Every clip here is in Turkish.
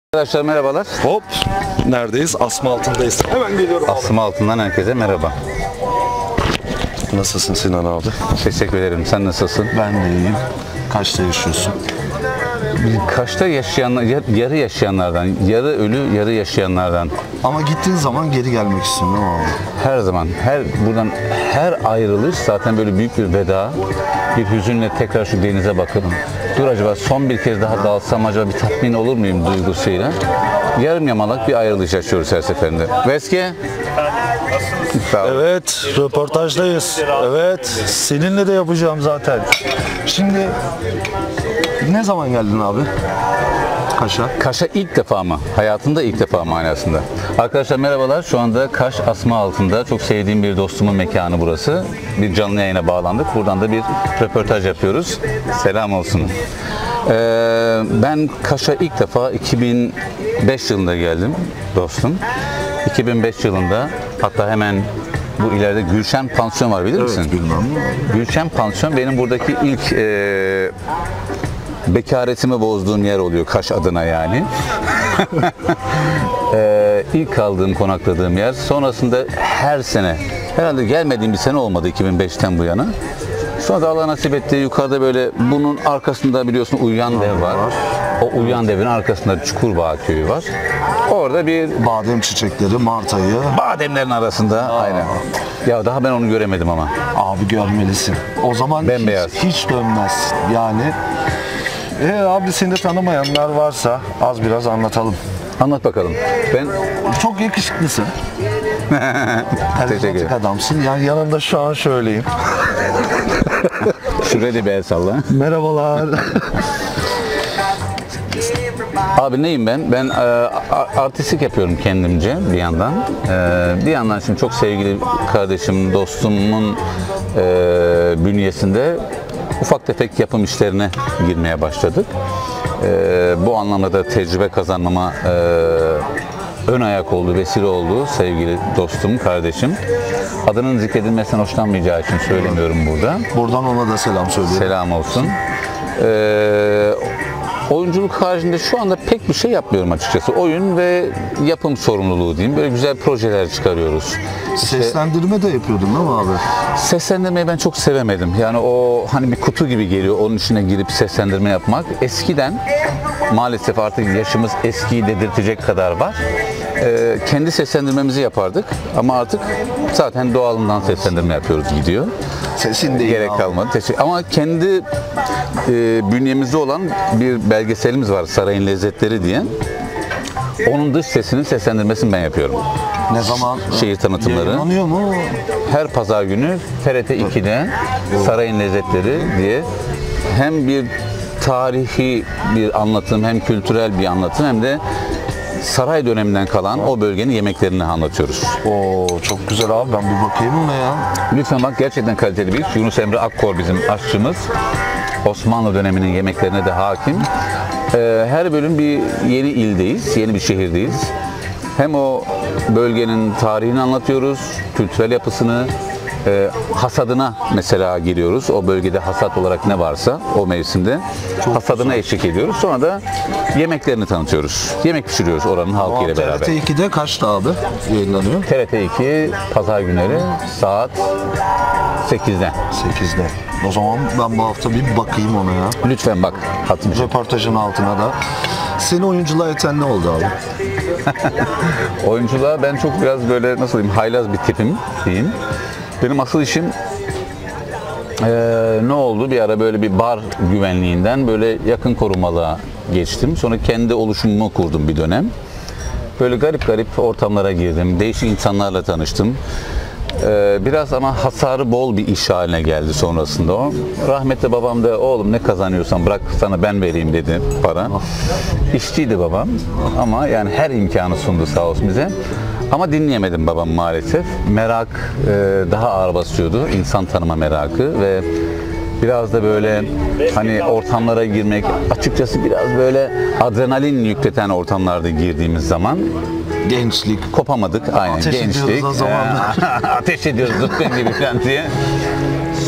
Arkadaşlar merhabalar. Hop, neredeyiz? Asma altındayız. Hemen geliyorum. Asma altından herkese merhaba. Nasılsın Sinan abi? Teşekkür ederim. Sen nasılsın? Ben de iyiyim. Kaçta yaşıyorsun? Kaş'ta yaşayanlar, yarı yaşayanlardan, yarı ölü, yarı yaşayanlardan. Ama gittiğin zaman geri gelmek istiyorsun değil mi abi? Her zaman, buradan her ayrılış zaten böyle büyük bir veda. Bir hüzünle tekrar şu denize bakıp, dur acaba son bir kez daha dalsam acaba bir tatmin olur muyum duygusuyla. Yarım yamalak bir ayrılış yaşıyoruz her seferinde. Veske. Evet, röportajdayız. Evet, seninle de yapacağım zaten. Şimdi ne zaman geldin abi? Kaş'a? Kaş'a ilk defa mı? Hayatımda ilk defa manasında. Arkadaşlar merhabalar. Şu anda Kaş Asma altında. Çok sevdiğim bir dostumun mekanı burası. Bir canlı yayına bağlandık. Buradan da bir röportaj yapıyoruz. Selam olsun. Ben Kaş'a ilk defa 2005 yılında geldim dostum. 2005 yılında hatta hemen bu ileride Gülşen Pansiyon var, bilir misin? Evet, bilmem. Gülşen Pansiyon benim buradaki ilk bekaretimi bozduğum yer oluyor Kaş adına yani. İlk kaldığım, konakladığım yer. Sonrasında her sene, herhalde gelmediğim bir sene olmadı 2005'ten bu yana. Sonra da Allah nasip etti, yukarıda böyle bunun arkasında biliyorsun Uyuyan Dev var. O Uyuyan Dev'in arkasında Çukurbağ Köyü var. Orada bir Badem çiçekleri, Mart ayı. bademlerin arasında. Aynen. Ya daha ben onu göremedim ama. Abi görmelisin. O zaman Bembeyaz. hiç dönmez. Yani abi seni de tanımayanlar varsa az biraz anlatalım. Anlat bakalım. Ben Çok yakışıklısın. teşekkür Karizmatik ederim. adamsın. Yani yanında şu an şöyleyim. Şuraya da bir el salla. Merhabalar. Abi neyim ben? Ben artistlik yapıyorum kendimce bir yandan. Bir yandan şimdi çok sevgili kardeşim, dostumun bünyesinde ufak tefek yapım işlerine girmeye başladık. Bu anlamda da tecrübe kazanmama ön ayak oldu, vesile oldu sevgili dostum, kardeşim. Adının zikredilmesinden hoşlanmayacağı için söylemiyorum burada. Buradan ona da selam söylüyorum. Selam olsun. Oyunculuk haricinde şu anda pek bir şey yapmıyorum açıkçası. Oyun ve yapım sorumluluğu diyeyim. Böyle güzel projeler çıkarıyoruz. Seslendirme de yapıyordun değil mi abi? Seslendirmeyi ben çok sevemedim. Yani o hani bir kutu gibi geliyor. Onun içine girip seslendirme yapmak. Eskiden maalesef artık yaşımız eskiyi dedirtecek kadar var. Kendi seslendirmemizi yapardık. Ama artık zaten doğalından seslendirme yapıyoruz gidiyor. Sesin değil Gerek abi. kalmadı. Ama kendi bünyemizde olan bir belgeselimiz var, Sarayın Lezzetleri diye. Onun dış sesinin seslendirmesini ben yapıyorum. Ne zaman? Şehir tanıtımları. Yayınlanıyor mu? Her pazar günü TRT 2'de Sarayın Lezzetleri diye hem bir tarihi bir anlatım, hem kültürel bir anlatım, hem de saray döneminden kalan o bölgenin yemeklerini anlatıyoruz. Oo çok güzel abi, ben bir bakayım mı ya? Lütfen bak, gerçekten kaliteli bir iş. Yunus Emre Akkor bizim aşçımız. Osmanlı döneminin yemeklerine de hakim. Her bölüm bir yeni ildeyiz, yeni bir şehirdeyiz. Hem o bölgenin tarihini anlatıyoruz, kültürel yapısını, hasadına mesela giriyoruz. O bölgede hasat olarak ne varsa o mevsimde hasadına eşlik ediyoruz. Sonra da yemeklerini tanıtıyoruz. Yemek pişiriyoruz oranın halkıyla beraber. TRT 2'de kaçta abi yayınlanıyor? TRT 2 pazar günleri saat 8'de. 8'de. O zaman ben bu hafta bir bakayım ona ya. Lütfen bak. Hatırlayın. Röportajın altına da. Seni oyunculuğa iten ne oldu abi? Oyunculuğa ben çok biraz böyle nasıl diyeyim, haylaz bir tipim diyeyim. Benim asıl işim ne oldu? Bir ara böyle bir bar güvenliğinden böyle yakın korumalığa geçtim. Sonra kendi oluşumumu kurdum bir dönem. Böyle garip garip ortamlara girdim. Değişik insanlarla tanıştım. Biraz ama hasarı bol bir iş haline geldi sonrasında o. Rahmetli babam da oğlum ne kazanıyorsan bırak sana ben vereyim dedi para. İşçiydi babam ama yani her imkanı sundu sağ olsun bize. Ama dinleyemedim babam maalesef. Merak daha ağır basıyordu. İnsan tanıma merakı ve biraz da böyle hani ortamlara girmek, açıkçası biraz böyle adrenalin yükleten ortamlarda girdiğimiz zaman Gençlik. kopamadık. Aynen, Ateş gençlik. ediyoruz o zamanlar. Ateş ediyoruz zıpkın gibi falan diye.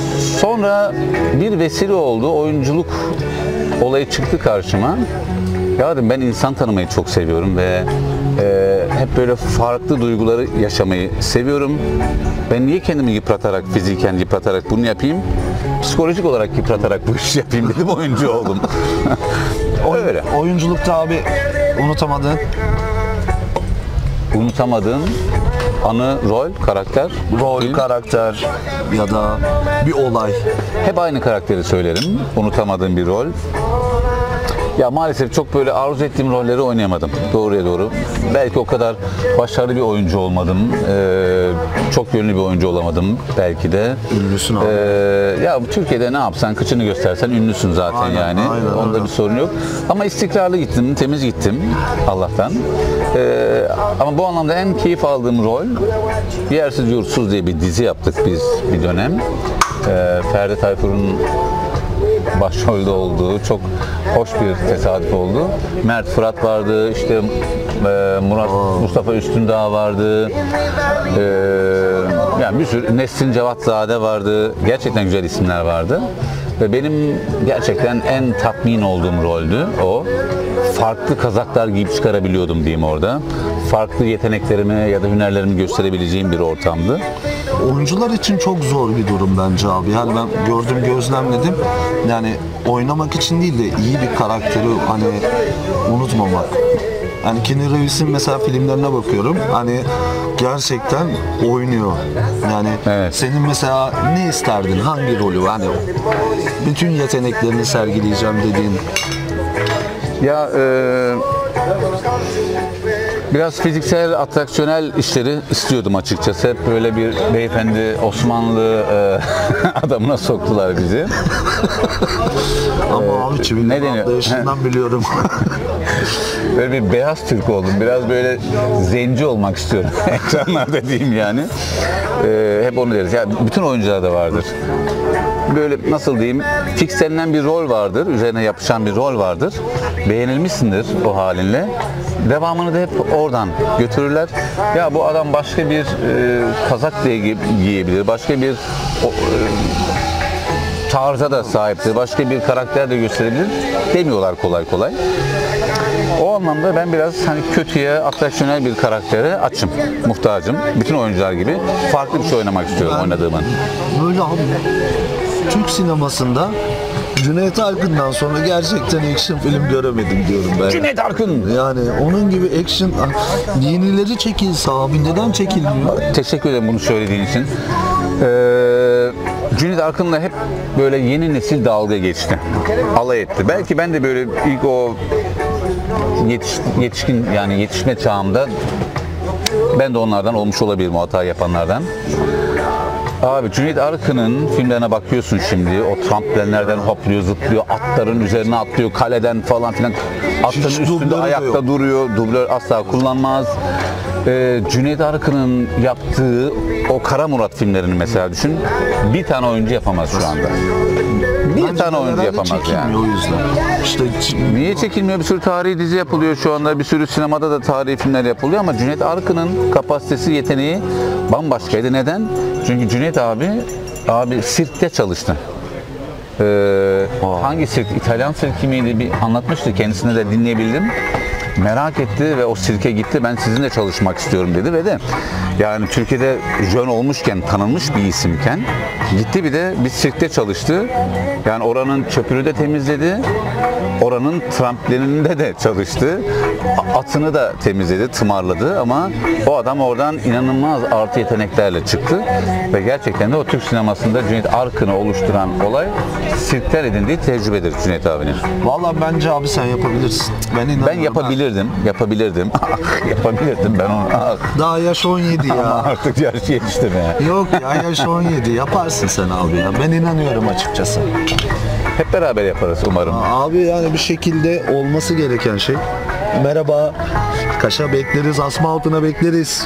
Sonra bir vesile oldu. Oyunculuk olayı çıktı karşıma. Ya dedim ben insan tanımayı çok seviyorum ve hep böyle farklı duyguları yaşamayı seviyorum. Ben niye kendimi yıpratarak, fiziken yıpratarak bunu yapayım? Psikolojik olarak yıpratarak bu işi yapayım dedim, oyuncu oldum. Öyle. Oyunculukta abi unutamadığın? Unutamadığın anı, rol, karakter, Rol, film. karakter ya da bir olay. Hep aynı karakteri söylerim. Unutamadığım bir rol. Ya maalesef çok böyle arzu ettiğim rolleri oynayamadım. Doğruya doğru. Belki o kadar başarılı bir oyuncu olmadım. Çok yönlü bir oyuncu olamadım belki de. Ünlüsün abi. Ya Türkiye'de ne yapsan, kıçını göstersen ünlüsün zaten. Aynen, yani. aynen, Onda aynen. bir sorun yok. Ama istikrarlı gittim, temiz gittim Allah'tan. Ama bu anlamda en keyif aldığım rol Yersiz Yurtsuz diye bir dizi yaptık biz bir dönem. Ferdi Tayfur'un başrolde olduğu çok hoş bir tesadüf oldu. Mert Fırat vardı, işte Mustafa Üstündağ vardı. Yani bir sürü Nesrin Cevatzade vardı. Gerçekten güzel isimler vardı. Ve benim gerçekten en tatmin olduğum roldü o. Farklı kazaklar giyip çıkarabiliyordum diyeyim orada. Farklı yeteneklerimi ya da hünerlerimi gösterebileceğim bir ortamdı. Oyuncular için çok zor bir durum bence abi. Yani ben gördüm, gözlemledim. Yani oynamak için değil de iyi bir karakteri hani unutmamak. Hani Keanu Reeves'in mesela filmlerine bakıyorum. Hani gerçekten oynuyor. Yani Evet. senin mesela ne isterdin? Hangi rolü? Hani bütün yeteneklerini sergileyeceğim dediğin. Ya biraz fiziksel, atraksiyonel işleri istiyordum açıkçası. Hep böyle bir beyefendi Osmanlı adamına soktular bizi. Ama abi ne Çivili deniyor? yaşından biliyorum. Böyle bir beyaz Türk oldum. Biraz böyle zenci olmak istiyorum ekranlarda diyeyim yani. Hep onu deriz. Ya bütün oyuncularda vardır. Böyle nasıl diyeyim, fixlenen bir rol vardır, üzerine yapışan bir rol vardır. Beğenilmişsindir o halinle. Devamını da hep oradan götürürler. Ya bu adam başka bir kazak da giyebilir, başka bir tarza da sahiptir, başka bir karakter de gösterebilir demiyorlar kolay kolay. O anlamda ben biraz hani kötüye, atraksiyonel bir karaktere açım, muhtacım. Bütün oyuncular gibi farklı bir şey oynamak istiyorum oynadığımın. Böyle abi Türk sinemasında Cüneyt Arkın'dan sonra gerçekten action film göremedim diyorum ben. Cüneyt Arkın! Yani onun gibi action yenileri çekilse abi neden çekilmiyor? Teşekkür ederim bunu söylediğin için. Cüneyt Arkın'la hep böyle yeni nesil dalga geçti. Alay etti. Belki ben de böyle ilk o yetişkin yani yetişme çağımda ben de onlardan olmuş olabilirim, o hata yapanlardan. Abi Cüneyt Arkın'ın filmlerine bakıyorsun şimdi, o tramplenlerden hopluyor, zıplıyor, atların üzerine atlıyor, kaleden falan filan. Atların Hiç üstünde dublörü de ayakta yok. duruyor, dublör asla kullanmaz. Cüneyt Arkın'ın yaptığı o Kara Murat filmlerini mesela düşün, bir tane oyuncu yapamaz şu anda. Bir Bence tane oyuncu herhalde yapamaz çekilmiyor yani. o yüzden. İşte Niye çekilmiyor? Bir sürü tarihi dizi yapılıyor şu anda. Bir sürü sinemada da tarihi filmler yapılıyor ama Cüneyt Arkın'ın kapasitesi, yeteneği bambaşkaydı. Neden? Çünkü Cüneyt abi sirkte çalıştı. Hangi sirk? İtalyan sirki miydi? Bir anlatmıştı. Kendisine de dinleyebildim. Merak etti ve o sirke gitti. Ben sizinle çalışmak istiyorum dedi ve de yani Türkiye'de jön olmuşken, tanınmış bir isimken gitti bir de bir sirkte çalıştı. Yani oranın çöpünü de temizledi. Oranın tramplininde de çalıştı. Atını da temizledi, tımarladı ama o adam oradan inanılmaz artı yeteneklerle çıktı. Ve gerçekten de o Türk sinemasında Cüneyt Arkın'ı oluşturan olay sirkten edindiği tecrübedir Cüneyt abinin. Vallahi bence abi sen yapabilirsin. Ben inanıyorum. Ben yapabilirdim. Yapabilirdim ben onu. Daha yaş 17 Ama ya. artık yaş yetiştim ya. Yok ya yaş 17 yaparsın sen abi ya. Ben inanıyorum açıkçası. Hep beraber yaparız umarım. Abi yani bir şekilde olması gereken şey. Merhaba. Kaş'a bekleriz, asma altına bekleriz.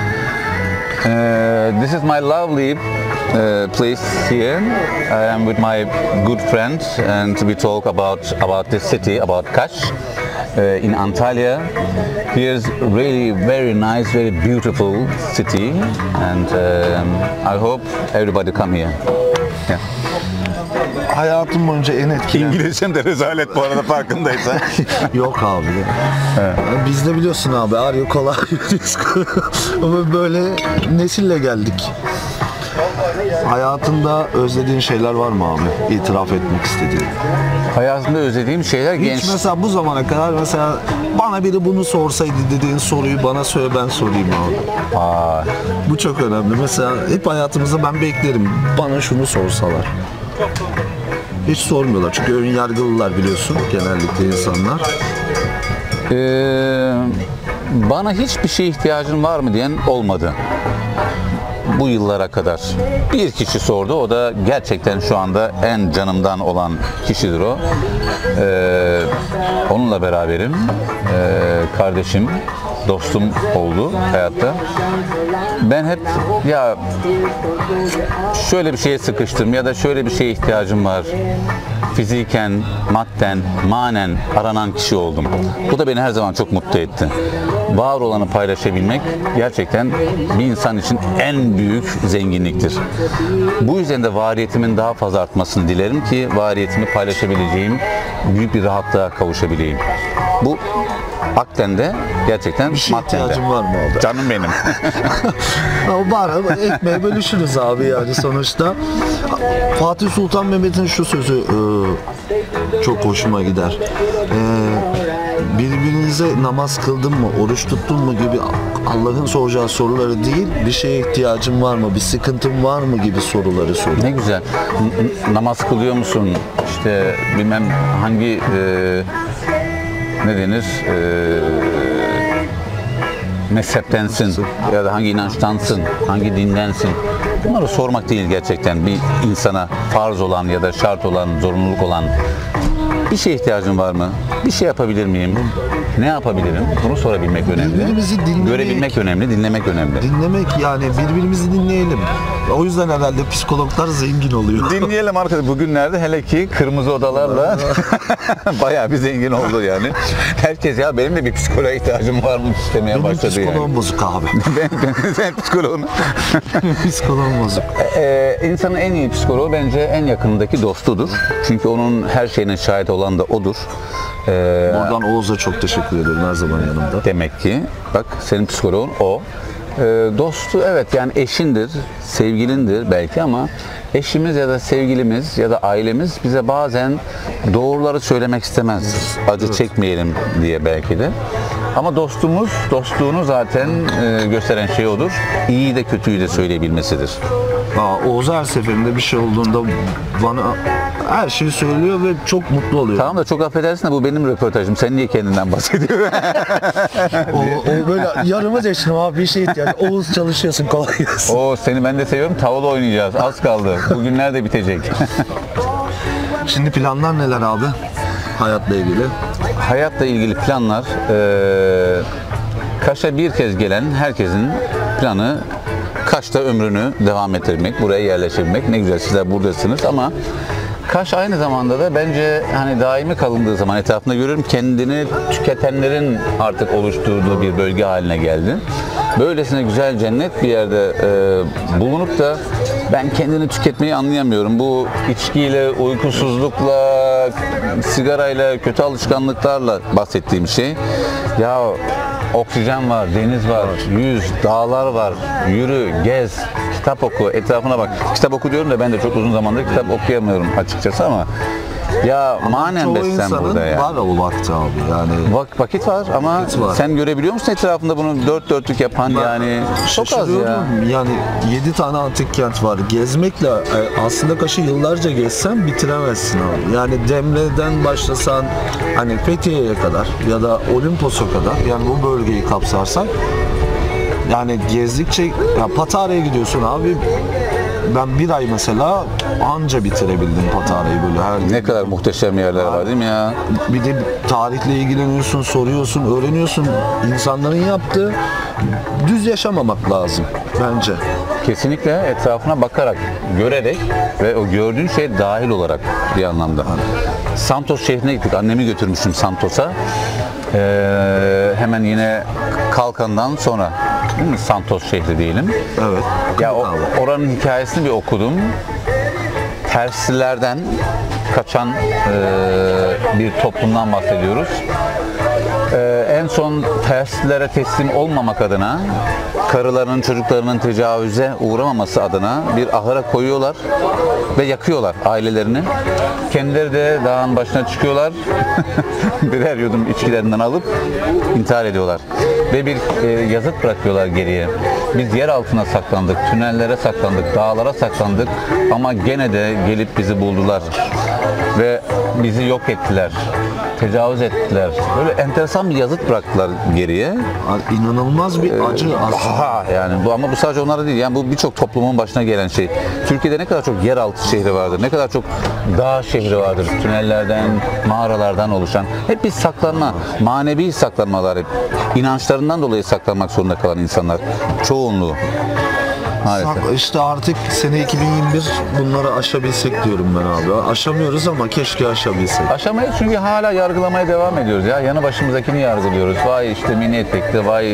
This is my lovely place here. I am with my good friend and we talk about this city, about Kaş in Antalya. Here's really very nice, very beautiful city and I hope everybody come here. Yeah. hayatım boyunca en etkileyen... İngilizcem de rezalet bu arada, farkındaysan. Yok abi. Biz de biliyorsun abi, Arya kolay ama böyle nesille geldik. Hayatında özlediğin şeyler var mı abi? İtiraf etmek istediğin. Hayatımda özlediğim şeyler Hiç mesela bu zamana kadar mesela bana biri bunu sorsaydı dediğin soruyu bana söyle, ben sorayım abi. Aa, Bu çok önemli. Mesela hep hayatımızda ben beklerim. Bana şunu sorsalar. Hiç sormuyorlar. Çünkü ön yargılılar biliyorsun genellikle insanlar. Bana hiçbir şeye ihtiyacın var mı diyen olmadı. Bu yıllara kadar. Bir kişi sordu. O da gerçekten şu anda en canımdan olan kişidir o. Onunla beraberim. Kardeşim, dostum oldu hayatta. Ben hep ya şöyle bir şeye sıkıştım ya da şöyle bir şeye ihtiyacım var. Fiziken, madden, manen aranan kişi oldum. Bu da beni her zaman çok mutlu etti. Var olanı paylaşabilmek gerçekten bir insan için en büyük zenginliktir. Bu yüzden de variyetimin daha fazla artmasını dilerim ki variyetimi paylaşabileceğim büyük bir rahatlığa kavuşabileyim. Bu akten de gerçekten Bir şey madden de. ihtiyacın var mı abi? Canım benim. Ama var ama ekmeği bölüşürüz abi yani sonuçta. Fatih Sultan Mehmet'in şu sözü çok hoşuma gider. Birbirinize namaz kıldın mı, oruç tuttun mu gibi Allah'ın soracağı soruları değil, bir şeye ihtiyacın var mı, bir sıkıntın var mı gibi soruları soruyor. Ne güzel. Namaz kılıyor musun? İşte bilmem hangi ne denir? Mezheptensin ya da hangi inançtansın, hangi dindensin. Bunları sormak değil gerçekten bir insana farz olan ya da şart olan, zorunluluk olan. Bir şeye ihtiyacın var mı? Bir şey yapabilir miyim? Ne yapabilirim? Bunu sorabilmek önemli. Birbirimizi dinlemek. Görebilmek önemli, dinlemek önemli. Dinlemek yani birbirimizi dinleyelim. O yüzden herhalde psikologlar zengin oluyor. Dinleyelim arkadaşlar. Bugünlerde hele ki kırmızı odalarla bayağı bir zengin oldu yani. Herkes ya benim de bir psikoloğa ihtiyacım var mı demeye Benim başladı psikoloğum yani. bozuk abi. Sen psikoloğun. Psikoloğum bozuk. İnsanın en iyi psikoloğu bence en yakınındaki dostudur. Çünkü onun her şeyine şahit olan da odur. Buradan Oğuz'a çok teşekkür ediyorum, her zaman yanımda. Demek ki bak senin psikoloğun o. Dostu evet yani eşindir, sevgilindir belki ama eşimiz ya da sevgilimiz ya da ailemiz bize bazen doğruları söylemek istemez. Acı çekmeyelim diye belki de. Ama dostumuz, dostluğunu zaten gösteren şey odur. İyi de kötüyü de söyleyebilmesidir. Oğuz her seferinde bir şey olduğunda bana her şeyi söylüyor ve çok mutlu oluyor. Tamam da çok affedersin de bu benim röportajım. Sen niye kendinden bahsediyorsun? O böyle yarımı geçtim abi, bir şey ihtiyacı. Oğuz çalışıyorsun, kolay gelsin. Oo seni ben de seviyorum. Tavla oynayacağız. Az kaldı. Bugünler de bitecek. Şimdi planlar neler abi? Hayatla ilgili. Hayatla ilgili planlar Kaş'a bir kez gelen herkesin planı Kaş'ta ömrünü devam ettirmek, buraya yerleşebilmek. Ne güzel sizler buradasınız ama Kaş aynı zamanda da bence hani daimi kalındığı zaman etrafında görüyorum kendini tüketenlerin artık oluşturduğu bir bölge haline geldi. Böylesine güzel cennet bir yerde bulunup da ben kendini tüketmeyi anlayamıyorum. Bu içkiyle, uykusuzlukla, sigarayla, kötü alışkanlıklarla bahsettiğim şey. Ya oksijen var, deniz var, yüz, dağlar var, yürü, gez, kitap oku, etrafına bak. Kitap oku diyorum da ben de çok uzun zamandır kitap okuyamıyorum açıkçası ama ya manen beslen burada ya. Var o vakti abi yani. Vakit var ama Vakit var. sen görebiliyor musun etrafında bunu dört dörtlük yapan yani çok az ya. Şaşırıyorum. Yani 7 tane antik kent var. Gezmekle aslında Kaş'ı yıllarca gezsen bitiremezsin abi. Yani Demre'den başlasan hani Fethiye'ye kadar ya da Olimpos'a kadar yani bu bölgeyi kapsarsan yani gezdikçe ya Patara'ya gidiyorsun abi. Ben bir ay mesela anca bitirebildim Patara'yı böyle her gün. Ne kadar muhteşem yerler var değil mi ya? Bir de tarihle ilgileniyorsun, soruyorsun, öğreniyorsun. İnsanların yaptığı düz yaşamamak lazım bence. Kesinlikle etrafına bakarak, görerek ve o gördüğün şeye dahil olarak bir anlamda. Santos şehrine gittik. Annemi götürmüştüm Santos'a. Hemen yine Kalkan'dan sonra değil mi? Santos şehri diyelim. Evet. Ya oranın hikayesini bir okudum. terslerden kaçan bir toplumdan bahsediyoruz. En son terslilere teslim olmamak adına, karılarının, çocuklarının tecavüze uğramaması adına bir ahıra koyuyorlar ve yakıyorlar ailelerini. Kendileri de dağın başına çıkıyorlar. Birer yudum içkilerinden alıp intihar ediyorlar. Ve bir yazıt bırakıyorlar geriye. Biz yer altına saklandık, tünellere saklandık, dağlara saklandık ama gene de gelip bizi buldular ve bizi yok ettiler, tecavüz ettiler. Böyle enteresan bir yazıt bıraktılar geriye. İnanılmaz bir acı aslında. Yani ama bu sadece onlara değil. Yani bu birçok toplumun başına gelen şey. Türkiye'de ne kadar çok yeraltı şehri vardır, ne kadar çok dağ şehri vardır. Tünellerden, mağaralardan oluşan. Hep bir saklanma, manevi saklanmalar hep. İnançlarından dolayı saklanmak zorunda kalan insanlar. Çoğunluğu. Maalesef. İşte artık sene 2021 bunları aşabilsek diyorum ben abi. Aşamıyoruz ama keşke aşabilsek. Aşamayız çünkü hala yargılamaya devam ediyoruz ya. Yanı başımızdakini yargılıyoruz. Vay işte mini etekli, vay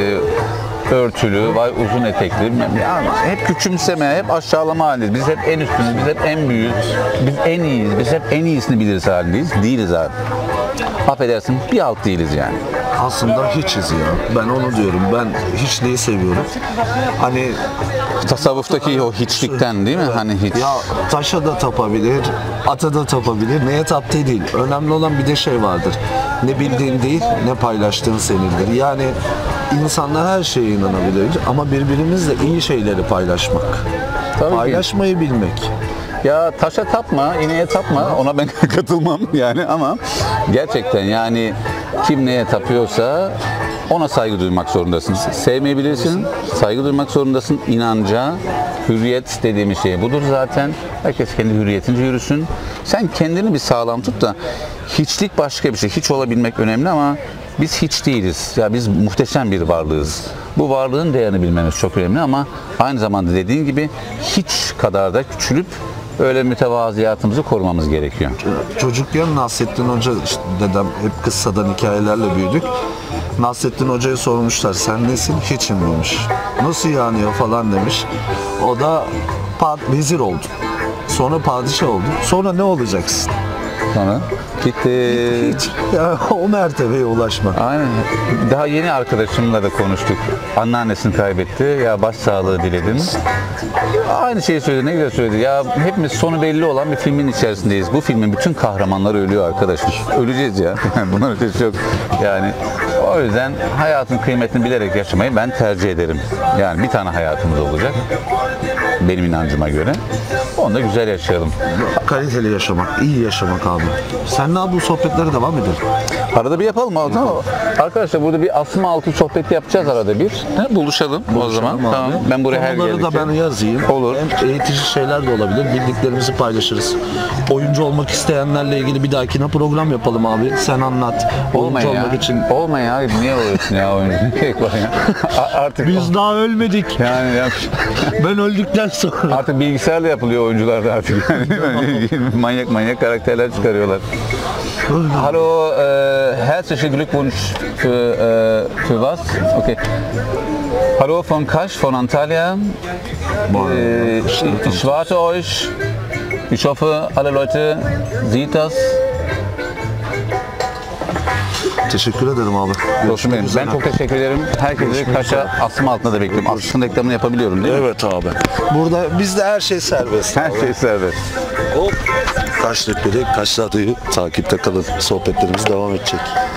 örtülü, vay uzun etekli. Yani hep küçümseme, hep aşağılama halindeyiz. Biz hep en üstünüz, biz hep en büyüğüz, biz en iyiyiz, biz hep en iyisini biliriz halindeyiz. Değiliz abi. Affedersin, bir alt değiliz yani. Aslında hiçiz ya. Ben onu diyorum. Ben hiçliği seviyorum. Hani Tasavvuftaki o hiçlikten değil mi? Hani hiç. ya taşa da tapabilir, ata da tapabilir. Neye taptığı değil. Önemli olan bir de şey vardır. Ne bildiğin değil, ne paylaştığın senindir. Yani insanlar her şeye inanabilir ama birbirimizle iyi şeyleri paylaşmak. Tabii ki. Paylaşmayı bilmek. Ya taşa tapma, ineğe tapma, ona ben katılmam yani ama gerçekten yani kim neye tapıyorsa ona saygı duymak zorundasın. Sevmeyebilirsin, saygı duymak zorundasın. İnanca, hürriyet dediğimiz şey budur zaten. Herkes kendi hürriyetince yürüsün. Sen kendini bir sağlam tut da hiçlik başka bir şey. Hiç olabilmek önemli ama biz hiç değiliz. Ya biz muhteşem bir varlığız. Bu varlığın değerini bilmemiz çok önemli ama aynı zamanda dediğin gibi hiç kadar da küçülüp öyle mütevaziyatımızı korumamız gerekiyor. Çocukken Nasrettin Hoca, işte dedem hep kıssadan hikayelerle büyüdük. Nasrettin Hoca'ya sormuşlar, sen nesin? Hiçim demiş. Nasıl yani ya falan demiş. O da vezir oldu. Sonra padişah oldu. Sonra ne olacaksın? Sonra gitti. Hiç. Ya, o mertebeye ulaşmak. Aynen. Daha yeni arkadaşımla da konuştuk. Anneannesini kaybetti. Ya başsağlığı diledim. Aynı şeyi söyledi. Ne güzel söyledi. Ya hepimiz sonu belli olan bir filmin içerisindeyiz. Bu filmin bütün kahramanları ölüyor arkadaşlar. Öleceğiz ya. Bunlar ötesi yok. Yani o yüzden hayatın kıymetini bilerek yaşamayı ben tercih ederim. Yani bir tane hayatımız olacak. Benim inancıma göre. Onu da güzel yaşayalım. Kaliteli yaşamak, iyi yaşamak abi. Seninle bu sohbetlere devam edelim. Arada bir yapalım mı? Tamam. Arkadaşlar burada bir asma altı sohbeti yapacağız arada bir. Buluşalım o zaman. Abi. Tamam. Ben buraya her Konuları da ben yazayım. Olur. Hem eğitici şeyler de olabilir. Bildiklerimizi paylaşırız. Oyuncu olmak isteyenlerle ilgili bir dahakine program yapalım abi. Sen anlat. Oyuncu olmak için. Olma ya. Niye oluyorsun ya oyuncu? Ne gerek var ya? Artık Biz daha ölmedik. yani Ben öldükten sonra. artık bilgisayarla yapılıyor oyuncularda artık. Yani, değil mi? manyak karakterler çıkarıyorlar. Hallo, herzlichen Glückwunsch für was? Okay. Hallo von Kasch, von Antalya. Ich warte euch. Ich hoffe, alle Leute sieht das. Teşekkür ederim abi. Dostum benim. Ben çok teşekkür ederim. Herkese Kaş'a asma altında da bekliyorum. Aslında reklamını yapabiliyorum değil mi? Evet abi. Burada bizde her şey serbest. Her şey serbest. Hop. Kaş Rehberi, Kaş Radyo'yu takipte kalın. Sohbetlerimiz devam edecek.